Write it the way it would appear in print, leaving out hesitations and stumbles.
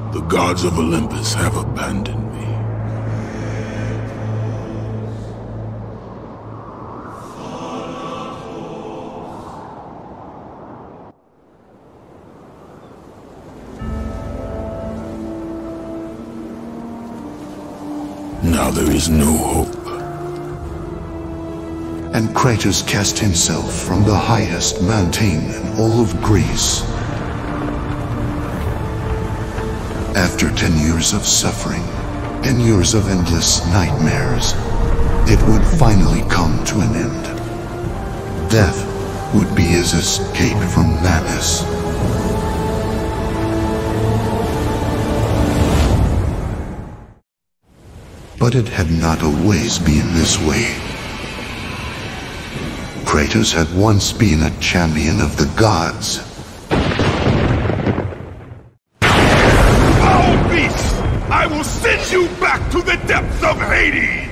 The gods of Olympus have abandoned me. Now there is no hope. And Kratos cast himself from the highest mountain in all of Greece. After 10 years of suffering, 10 years of endless nightmares, it would finally come to an end. Death would be his escape from madness. But it had not always been this way. Kratos had once been a champion of the gods. Foul beast! I will send you back to the depths of Hades!